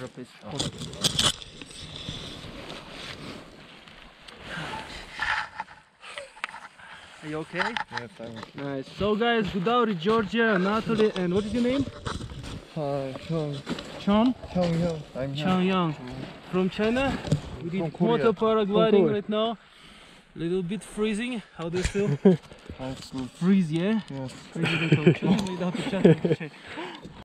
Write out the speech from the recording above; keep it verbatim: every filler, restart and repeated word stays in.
please. Hold on. Are you okay? Yes, I'm okay. Nice. So guys, Godavari, Georgia, Anatoly, and what is your name? Uh, Hyung, Chon? Hyung, Hyung. I'm Chang Hyung. Yang. From China. We did From Korea. motor paragliding Korea. right now. Little bit freezing. How do you feel? That's good. Freeze, yeah? Yes. Freeze,